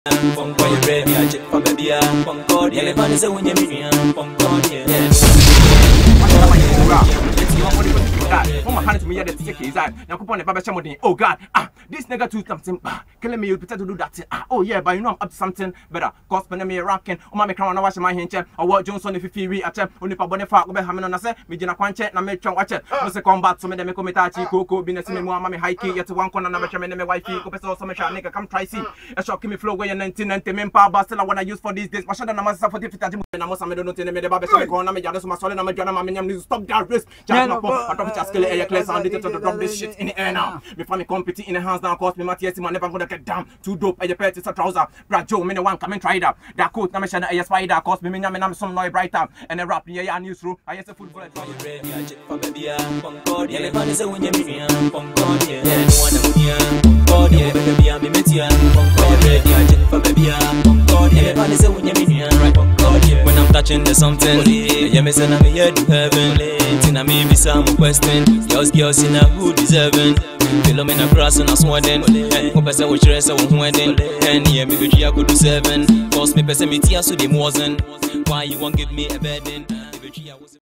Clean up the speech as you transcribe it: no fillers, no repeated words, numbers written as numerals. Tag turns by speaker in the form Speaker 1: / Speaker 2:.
Speaker 1: Concord, baby, I check for baby, Concord, yeah, man is a winner, Concord, yeah.
Speaker 2: Oh God, this nigga do something, killing me, you pretend to do that. Oh yeah, but you know I'm up to something better. Cause when me rocking, my crown wash my hinge, or what Johnson if you read at them, only for Boniface, go having on a set, me jina quanche, na me chong watch it. Must combat some of them comitachi, coco, business me, mammy hiking, yet one corner, never chairman, my wife, go so some nigga come try see. A shock me flow way in 1990 men power bus, I want to use for these days. My shadow number for different and I must have no in the baby corner, me just my solid, I'm a journal, I'm stop that risk. I don't just kill a class and to drop this shit in the air now. Before me compete in the hands down, cause me Matthias, man, never gonna get down. Too dope, a pet is a trouser. Brad Joe, me no one come and try that. That coat, I'm a spider, cause me, I'm some noise brighter. And a rap, yeah, newsroom. I guess a football.
Speaker 1: Baby, I check for baby, Concord, yeah, man is a winner, Concord, yeah, one of them, Concord, yeah, baby, I'm a meteor, Concord, yeah, I check for baby, Concord, yeah, man is a winner, Concord, yeah. When I'm touching the something, yeah, me say I'm here to heaven. Tina me be some question. Girls in a who deserving. Philomena cross and a swaddling. Hope I say what you say when wedding. And yeah, me go I could do 7. Cause me person me tears so them wasn't. Why you won't give me a bedding?